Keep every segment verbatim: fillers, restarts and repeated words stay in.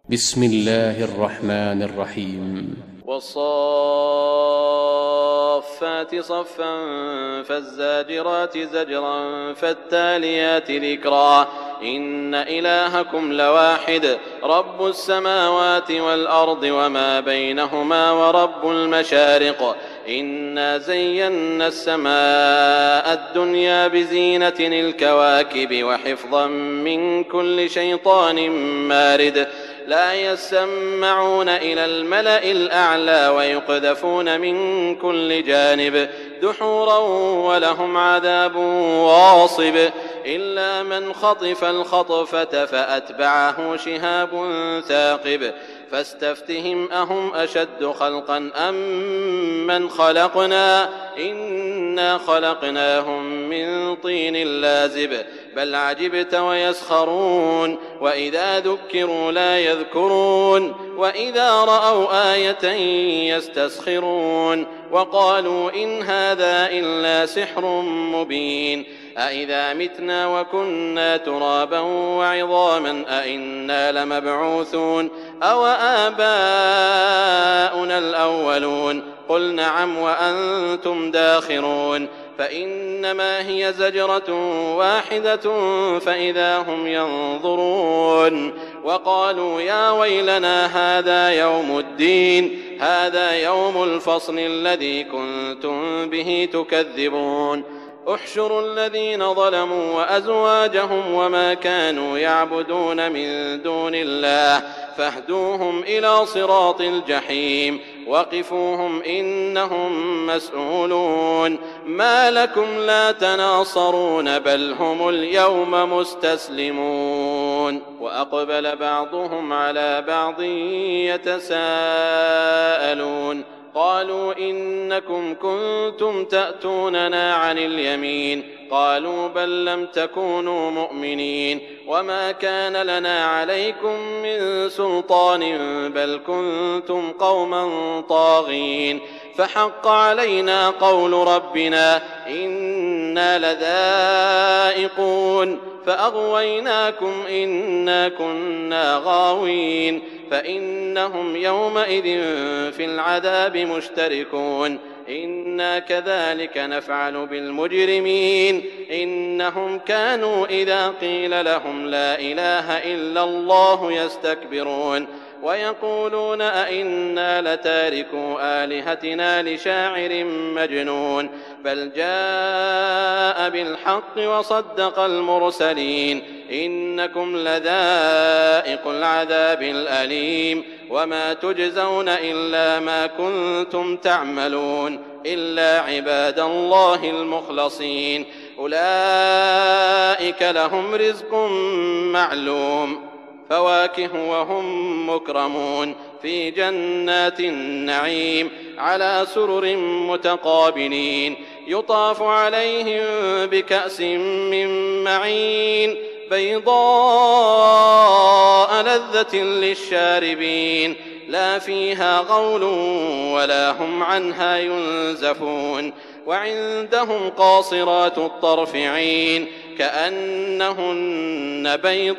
بسم الله الرحمن الرحيم. والصافات صفا فالزاجرات زجرا فالتاليات ذكرا إن إلهكم لواحد رب السماوات والأرض وما بينهما ورب المشارق إنا زينا السماء الدنيا بزينة الكواكب وحفظا من كل شيطان مارد لا يسمعون إلى الملأ الأعلى ويقذفون من كل جانب دحورا ولهم عذاب واصب إلا من خطف الخطفة فأتبعه شهاب ثاقب فاستفتهم أهم أشد خلقا أم من خلقنا إنا خلقناهم من طين لازب بل عجبت ويسخرون وإذا ذكروا لا يذكرون وإذا رأوا آية يستسخرون وقالوا إن هذا إلا سحر مبين أإذا متنا وكنا ترابا وعظاما أإنا لمبعوثون أو آباؤنا الأولون قل نعم وأنتم داخرون فإنما هي زجرة واحدة فإذا هم ينظرون وقالوا يا ويلنا هذا يوم الدين هذا يوم الفصل الذي كنتم به تكذبون احشروا الذين ظلموا وأزواجهم وما كانوا يعبدون من دون الله فاهدوهم إلى صراط الجحيم وقفوهم إنهم مسؤولون ما لكم لا تناصرون بل هم اليوم مستسلمون وأقبل بعضهم على بعض يتساءلون قالوا إنكم كنتم تأتوننا عن اليمين قالوا بل لم تكونوا مؤمنين وما كان لنا عليكم من سلطان بل كنتم قوما طاغين فحق علينا قول ربنا إنا لذائقون فأغويناكم إنا كنا غاوين فإنهم يومئذ في العذاب مشتركون إنا كذلك نفعل بالمجرمين إنهم كانوا إذا قيل لهم لا إله إلا الله يستكبرون ويقولون أئنا لتاركوا آلهتنا لشاعر مجنون بل جاء بالحق وصدق المرسلين إنكم لذائق العذاب الأليم وما تجزون إلا ما كنتم تعملون إلا عباد الله المخلصين أولئك لهم رزق معلوم فواكه وهم مكرمون في جنات النعيم على سرر متقابلين يطاف عليهم بكأس من معين بيضاء لذة للشاربين لا فيها غول ولا هم عنها ينزفون وعندهم قاصرات الطرف عين كأنهن بيض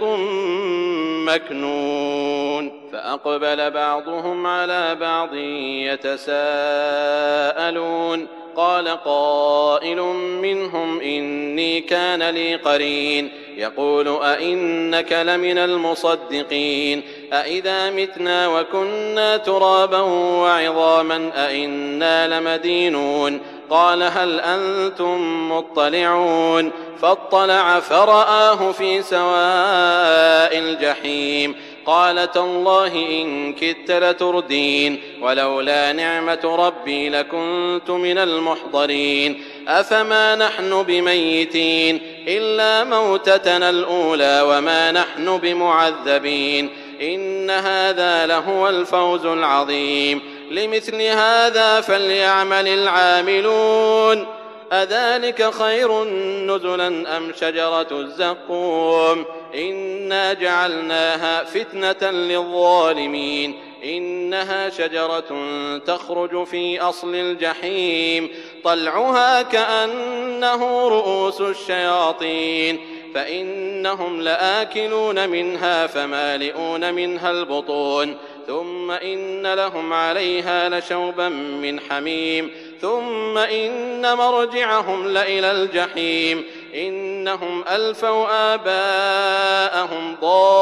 مكنون فأقبل بعضهم على بعض يتساءلون قال قائل منهم إني كان لي قرين يقول أئنك لمن المصدقين أئذا متنا وكنا ترابا وعظاما أئنا لمدينون قال هل أنتم مطلعون فاطلع فرآه في سواء الجحيم قال تالله إن كدت لتردين ولولا نعمة ربي لكنت من المحضرين أفما نحن بميتين إلا موتتنا الأولى وما نحن بمعذبين إن هذا لهو الفوز العظيم لمثل هذا فليعمل العاملون أذلك خير نزلا أم شجرة الزقوم إنا جعلناها فتنة للظالمين إنها شجرة تخرج في أصل الجحيم طلعها كأنه رؤوس الشياطين فإنهم لآكلون منها فمالئون منها البطون ثم إن لهم عليها لشوبا من حميم ثم إن مرجعهم لإلى الجحيم إنهم ألفوا آباءهم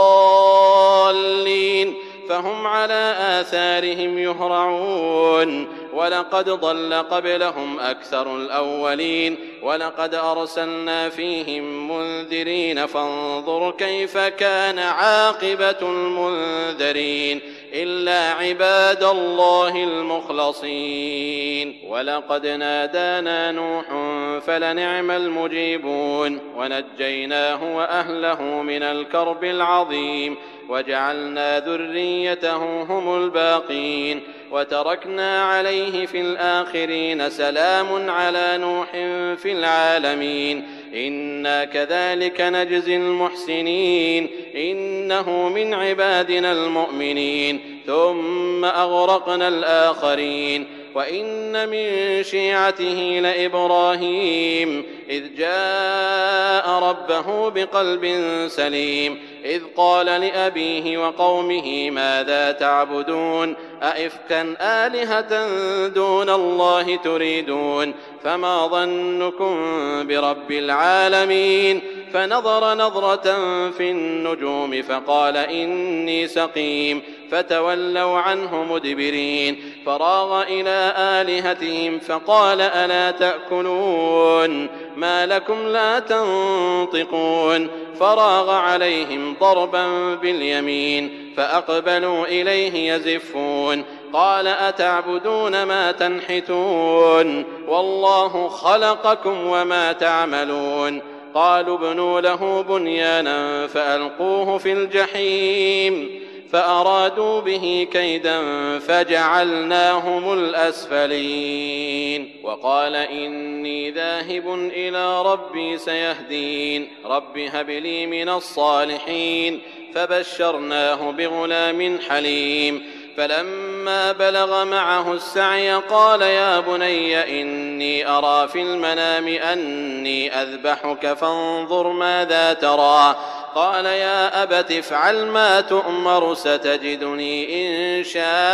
ضالين فهم على آثارهم يهرعون ولقد ضل قبلهم أكثر الأولين ولقد أرسلنا فيهم منذرين فانظر كيف كان عاقبة المنذرين إلا عباد الله المخلصين ولقد نادانا نوح فلنعم المجيبون ونجيناه وأهله من الكرب العظيم وجعلنا ذريته هم الباقين وتركنا عليه في الآخرين سلام على نوح في العالمين إنا كذلك نجزي المحسنين إنه من عبادنا المؤمنين ثم أغرقنا الآخرين وإن من شيعته لإبراهيم إذ جاء ربه بقلب سليم إذ قال لأبيه وقومه ماذا تعبدون أئفكا آلهة دون الله تريدون فما ظنكم برب العالمين فنظر نظرة في النجوم فقال إني سقيم فتولوا عنه مدبرين فراغ إلى آلهتهم فقال ألا تأكلون ما لكم لا تنطقون فراغ عليهم ضربا باليمين فأقبلوا إليه يزفون قال أتعبدون ما تنحتون والله خلقكم وما تعملون قالوا ابنوا له بنيانا فألقوه في الجحيم فأرادوا به كيدا فجعلناهم الأسفلين وقال إني ذاهب إلى ربي سيهدين رب هب لي من الصالحين فبشرناه بغلام حليم فلما بلغ معه السعي قال يا بني إني أرى في المنام أني أذبحك فانظر ماذا ترى قال يا أبت افعل ما تؤمر ستجدني إن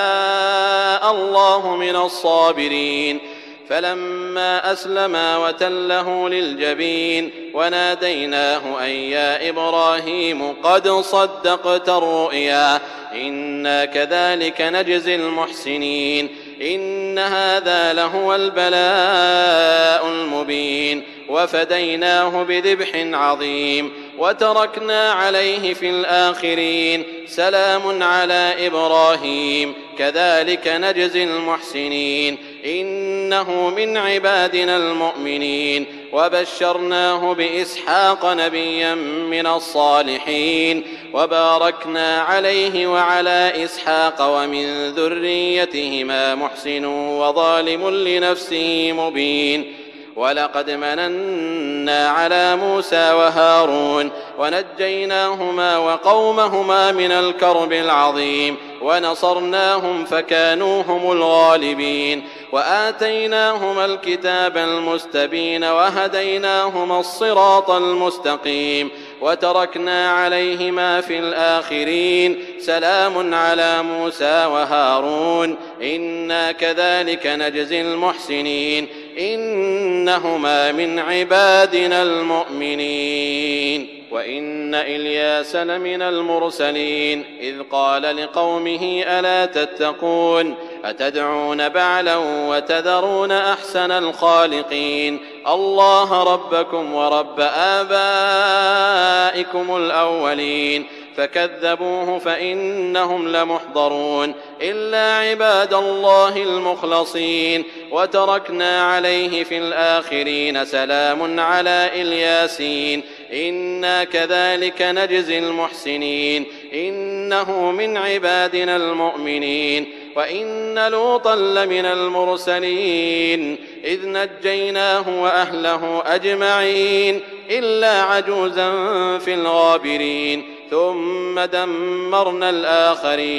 شاء الله من الصابرين فلما أسلما وتله للجبين وناديناه أن يا إبراهيم قد صدقت الرؤيا إنا كذلك نجزي المحسنين إن هذا لهو البلاء المبين وفديناه بذبح عظيم وتركنا عليه في الآخرين سلام على إبراهيم كذلك نجزي المحسنين إنه من عبادنا المؤمنين وبشرناه بإسحاق نبيا من الصالحين وباركنا عليه وعلى إسحاق ومن ذريتهما محسن وظالم لنفسه مبين ولقد مننا على موسى وهارون ونجيناهما وقومهما من الكرب العظيم ونصرناهم فكانوا هم الغالبين وآتيناهما الكتاب المستبين وهديناهما الصراط المستقيم وتركنا عليهما في الآخرين سلام على موسى وهارون إنا كذلك نجزي المحسنين إنهما من عبادنا المؤمنين وإن إلياس لمن المرسلين إذ قال لقومه ألا تتقون أتدعون بعلا وتذرون أحسن الخالقين الله ربكم ورب آبائكم الأولين فكذبوه فإنهم لمحضرون إلا عباد الله المخلصين وتركنا عليه في الآخرين سلام على الياسين إنا كذلك نجزي المحسنين إنه من عبادنا المؤمنين وإن لوطا لمن المرسلين إذ نجيناه وأهله أجمعين إلا عجوزا في الغابرين ثم دمرنا الآخرين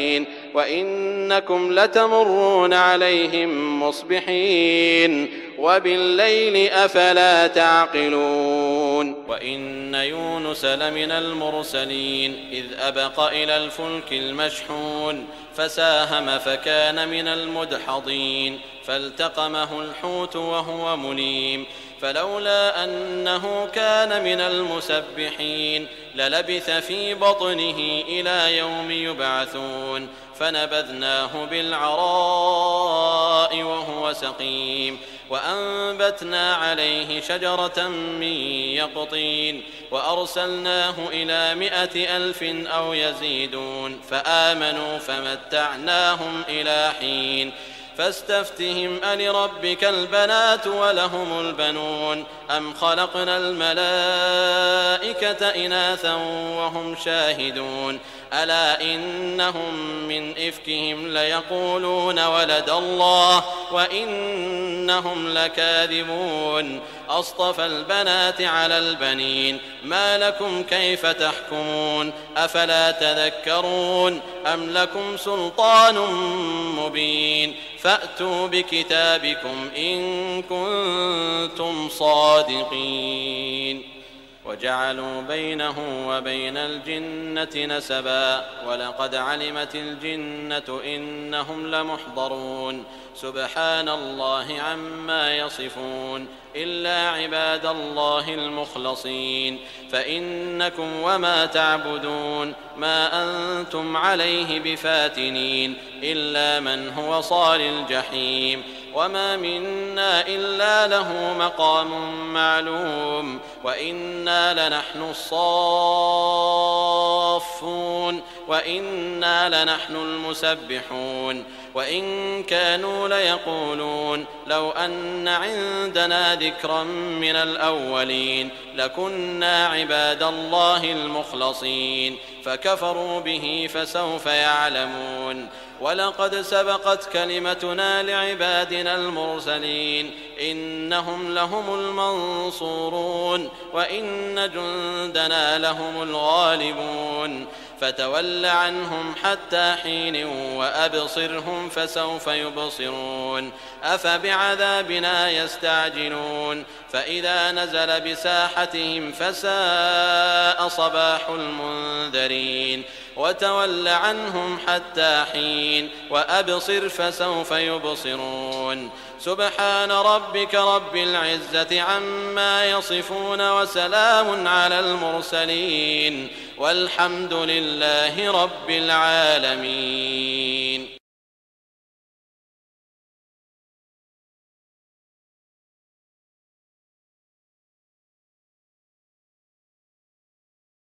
وإنكم لتمرون عليهم مصبحين وبالليل أفلا تعقلون وإن يونس لمن المرسلين إذ أبق إلى الفلك المشحون فساهم فكان من المدحضين فالتقمه الحوت وهو مليم فلولا أنه كان من المسبحين للبث في بطنه إلى يوم يبعثون فنبذناه بالعراء وهو سقيم وأنبتنا عليه شجرة من يقطين وأرسلناه إلى مائة ألف أو يزيدون فآمنوا فمتعناهم إلى حين فاستفتهم ألربك البنات ولهم البنون أم خلقنا الملائكة إناثا وهم شاهدون ألا إنهم من إفكهم ليقولون ولد الله وإنهم لكاذبون أصطفى البنات على البنين ما لكم كيف تحكمون أفلا تذكرون أم لكم سلطان مبين فأتوا بكتابكم إن كنتم صادقين وجعلوا بينه وبين الجنة نسبا ولقد علمت الجنة إنهم لمحضرون سبحان الله عما يصفون إلا عباد الله المخلصين فإنكم وما تعبدون ما أنتم عليه بفاتنين إلا من هو صال الجحيم وما منا إلا له مقام معلوم وإنا لنحن الصافون وإنا لنحن المسبحون وإن كانوا ليقولون لو أن عندنا ذكرا من الأولين لكنا عباد الله المخلصين فكفروا به فسوف يعلمون ولقد سبقت كلمتنا لعبادنا المرسلين إنهم لهم المنصورون وإن جندنا لهم الغالبون فتول عنهم حتى حين وأبصرهم فسوف يبصرون أفبعذابنا يستعجلون فإذا نزل بساحتهم فساء صباح المنذرين وتول عنهم حتى حين وأبصر فسوف يبصرون سبحان ربك رب العزة عما يصفون وسلام على المرسلين والحمد لله رب العالمين.